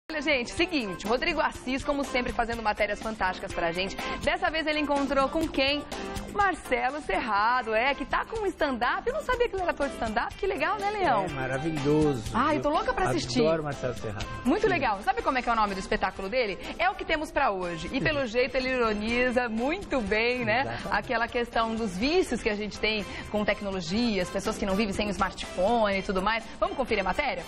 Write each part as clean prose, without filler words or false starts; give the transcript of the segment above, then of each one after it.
Olha, gente, seguinte, Rodrigo Assis, como sempre, fazendo matérias fantásticas pra gente. Dessa vez ele encontrou com quem? Marcelo Serrado, que tá com um stand-up. Eu não sabia que ele era ator de stand-up. Que legal, né, Leão? É maravilhoso. Ah, eu tô louca pra assistir. Adoro Marcelo Serrado. Muito legal. Sabe como é que é o nome do espetáculo dele? É o que temos pra hoje. E pelo jeito ele ironiza muito bem, né? Exatamente. Aquela questão dos vícios que a gente tem com tecnologia, as pessoas que não vivem sem o smartphone e tudo mais. Vamos conferir a matéria?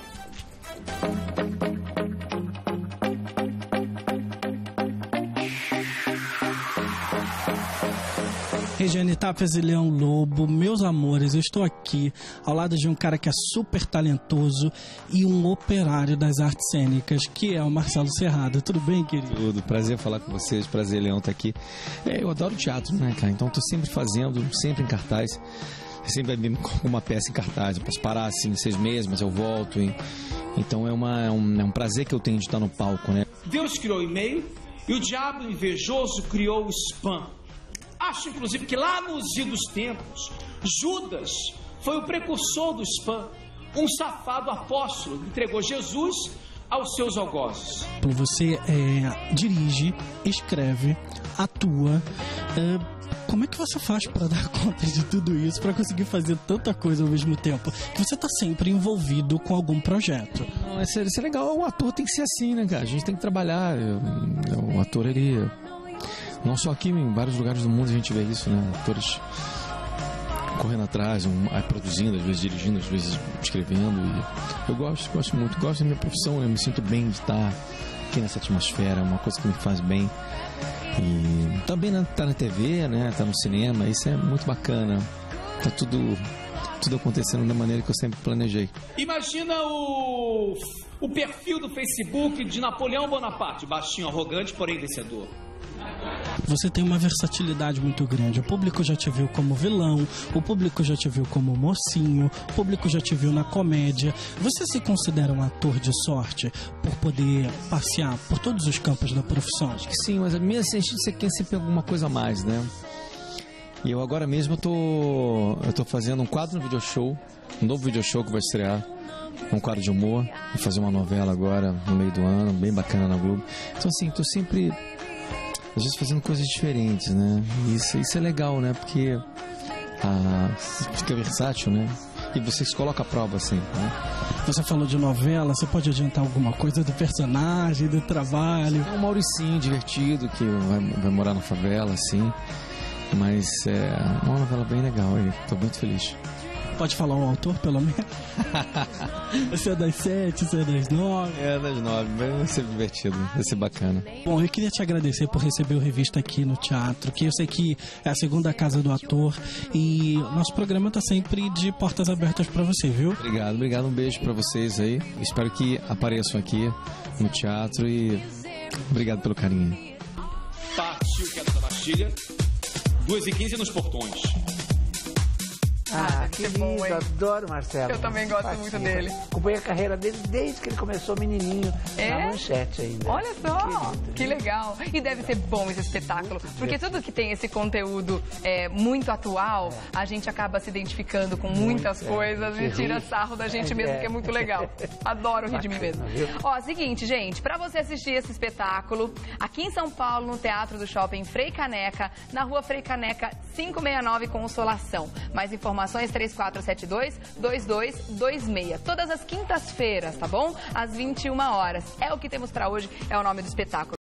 Regiane Tapes e Leão Lobo, meus amores, eu estou aqui ao lado de um cara que é super talentoso e um operário das artes cênicas, que é o Marcelo Serrado. Tudo bem, querido? Tudo, prazer falar com vocês, prazer, Leão, estar aqui. Eu adoro teatro, né, cara? Então estou sempre fazendo, sempre em cartaz. Sempre vai vir com uma peça em cartaz. Eu posso parar assim 6 meses, mas eu volto. Então é um prazer que eu tenho de estar no palco, né? Deus criou o e-mail e o diabo invejoso criou o spam. Acho, inclusive, que lá nos idos tempos, Judas foi o precursor do spam. Um safado apóstolo que entregou Jesus aos seus algozes. Você dirige, escreve, atua. Como é que você faz para dar conta de tudo isso, para conseguir fazer tanta coisa ao mesmo tempo? Que você está sempre envolvido com algum projeto. Não, isso é legal. O ator tem que ser assim, né, cara? A gente tem que trabalhar. O ator, ele... Não só aqui, em vários lugares do mundo a gente vê isso, né? Atores correndo atrás, produzindo, às vezes dirigindo, às vezes escrevendo. E eu gosto muito, gosto da minha profissão, né? Eu me sinto bem de estar aqui nessa atmosfera, é uma coisa que me faz bem. E também tá na TV, né? Tá no cinema, isso é muito bacana. Tá tudo acontecendo da maneira que eu sempre planejei. Imagina o perfil do Facebook de Napoleão Bonaparte, baixinho, arrogante, porém vencedor. Você tem uma versatilidade muito grande. O público já te viu como vilão, o público já te viu como mocinho, o público já te viu na comédia. Você se considera um ator de sorte por poder passear por todos os campos da profissão? Acho que sim, mas a minha sentido você quer sempre alguma coisa a mais, né? E eu agora mesmo eu tô fazendo um quadro no video show, um novo video show que vai estrear, um quadro de humor, vou fazer uma novela agora no meio do ano, bem bacana na Globo. Então assim, tô sempre às vezes fazendo coisas diferentes, né? Isso é legal, né? Porque fica versátil, né? E você se coloca à prova sempre, né? Você falou de novela, você pode adiantar alguma coisa do personagem, do trabalho? É um Mauricinho divertido que vai morar na favela, assim. Mas é uma novela bem legal, aí tô muito feliz. Pode falar um autor, pelo menos? Você é das 7, você é das 9? É, das 9, vai ser divertido, vai ser bacana. Bom, eu queria te agradecer por receber o Revista aqui no teatro, que eu sei que é a segunda casa do ator e nosso programa tá sempre de portas abertas para você, viu? Obrigado, um beijo para vocês aí. Espero que apareçam aqui no teatro e obrigado pelo carinho. Partiu Queda da Bastilha, 2h15 nos portões. Que lindo, adoro Marcelo. Eu também gosto muito dele. Acompanhei a carreira dele desde que ele começou menininho, na Manchete ainda. Olha só, que legal. E deve ser bom esse espetáculo, porque tudo que tem esse conteúdo muito atual, a gente acaba se identificando com muitas coisas e tira sarro da gente mesmo, que é muito legal. Adoro rir de mim mesmo. Ó, seguinte, gente, pra você assistir esse espetáculo, aqui em São Paulo, no Teatro do Shopping Frei Caneca, na rua Frei Caneca 569, Consolação. Mais informações 3472-2226. Todas as quintas-feiras, tá bom? Às 21 horas. É o que temos pra hoje, é o nome do espetáculo.